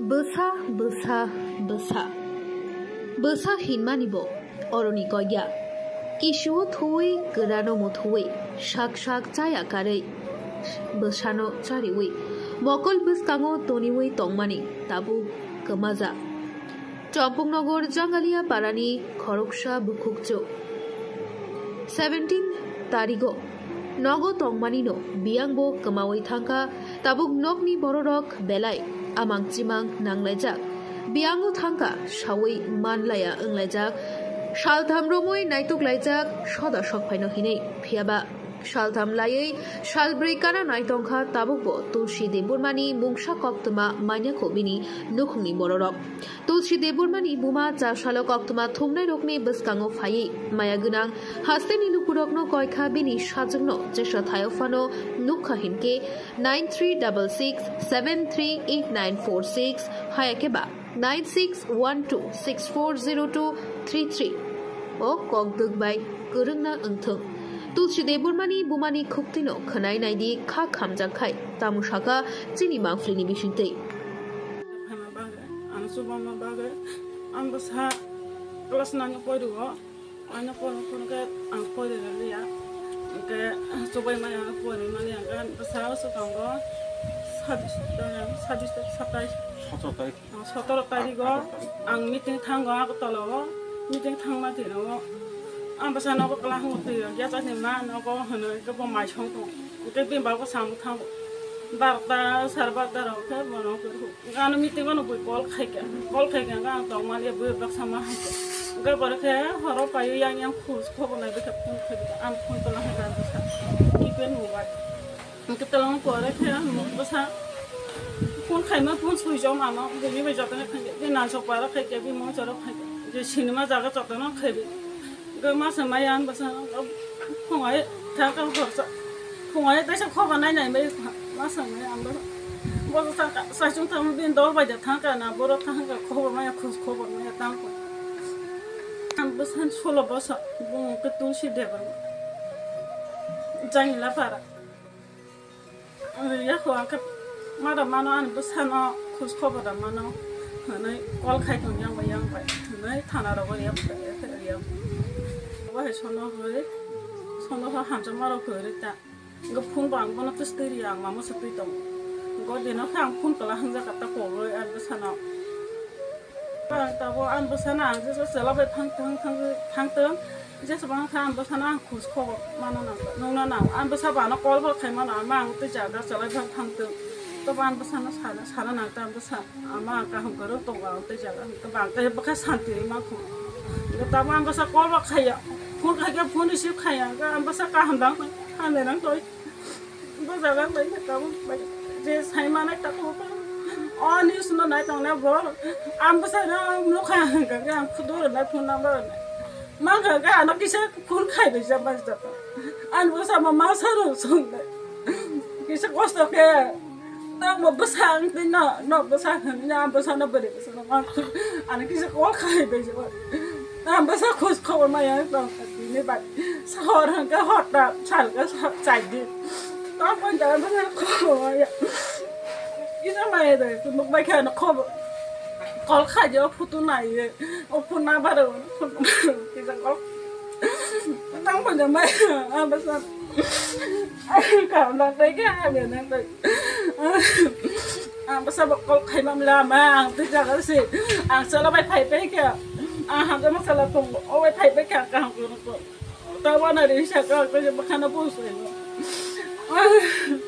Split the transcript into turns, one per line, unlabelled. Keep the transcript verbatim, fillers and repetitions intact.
Besa besa besa besa hinmanibo oroni koya kishuo thui gerano mothui shak shak chaya karei besano chariwi mokol beskango toniwi tongmani tabu kemaza Champaknagar জাঙ্গালিয়া পারানি খরকসা বুকুকচো seventeen তারিখ নগ তংমানিনো বিয়াংবো কমাওই থাঙ্কা তাবুক নকনি বড়রক বেলায় among চিমাং নাংলাইজাক বিয়াঙ্গো thangka সাওই মানলায়া ওংলাইজাক সালথাম রমই নাইতুকলাইজাক সদা সকফাইনো হিনেই ফিয়াবা সালথাম লাयै সালব্रै কানা নাইতংখা তাবুকবো তুলসী দেববর্মানি মুংসা কক্তমা মাইনাখো বিনি নুখুংনি বড়রক তুলসী দেববর্মানি বুমা চা সালো কক্তমা থুমনাই রকনি বসকাঙো ফাयै মায়া গুনাং হাস্তেনি নুকুরকনো কয়খা বিনি সাজংনো যেসা থায়োফানো নুখা হিনকে nine three double six seven three eight nine four six হায়াকেবা nine six one two six four zero two three three ও ককদুকবাই গোरोंना ओंथों तुलसी देबबर्मानि बुमानि खुक्तिनो खनाय नायदि खा खामजाखाय तामुसाका चिनि मांफ्लिनि बिसिंतै
आं सुबमा बागे आं बसा क्लास नाइन पढुओ आं पढ पढके आं पढेलिया के सुबाय माया पढे माने आं बसा सुकांगो सादिस सताइस सतर तारिख आं मिटिं थांगो आगतलाव मिटिं थांमा दिनो आं बसा नगो क्लास मते या जाने मा नगो होनो गबो माइसं दं के बिमबाबो सामु थांगो बारता सारबाता रखे बनो गान मिटिं बनो बय कल खायके कल खायके गान दं माने बय बक्सामा हाके गे बरखे हरो पायो यां यां खुस खबनाय बेखे फन खायके आं फन तला हागा बसा किपेन मोबाइल के तला करे खे बसा फन खायमा फन सुइजो मामा बे बे जातने खायके बे नासो पारा खायके बे मो जरो खायके जे सिनेमा जागा जातनो खायबे गे मास मायान बसा फंगाय थाका हरसा फंगाय दैसा खबा नायनाय बे मास माया आंबो बसा साइजों थाम बिन दर बायदा थाका ना बर थाका खबर माया खुस खबर माया तांको आं बसा सलो बसा बुं के तुलसी देबर जांगिला पारा या खो आंका मादा मानो आं बसा न खुस खबर दा मानो हनै कल खायखौ यां बाय यां बाय हनै थाना रबो या या वह सोनो होय सोनो हो हामजा मारो होय ता ग फुन बांग बना तस्तेरि आं मामो सतै दं ग देना खां फुन कला हांजा काता कोरो आं बसाना बा ताबो आं बसाना आं जे सेला बाय थां थां थां थां तों जेसेबां खां आं बसाना आं खुस खबर मानो ना नोंना ना आं बसा बाना कल बल खाय माना आं आं तै जागा चलाय भां थां तों तो बान बसाना साना साना ना ता बसा आमा का हम करो तो गाव तै जागा तो बां तै बखा शांति मा खु ताबो आं बसा कल बल खाया फुन खायके फुन इसे खाया आं बसा का हमदां हाने नang toy bazaran bai tabu je sai mana ta ko on is no nai tong na bo am basa na no kha ga ga am khudo na phun na ba ma ga ga no kise phun khai be ja bas da an basa ma ma sa ro song da kise kosto ke ta mo basa ang tin na no basa na am basa na bade basa na an kise ko khai be ja am basa khos khawar ma ya tong ni ba sa hor ga hot da chal ga chai di ta pon ja basa ko ya ina mai da ku nok bai kha no ko kol kha jo phutu nai o phuna ba do ki sa ko tang pon ja mai am basa ka na dai ga be na dai am basa kol khai mam la ma ang ti ja ga si ang sa la bai phai pe kya à hàng cái masala tung ôi thầy bé cả cả hàng tao vào này đi sao cái cái bác nó bố sủi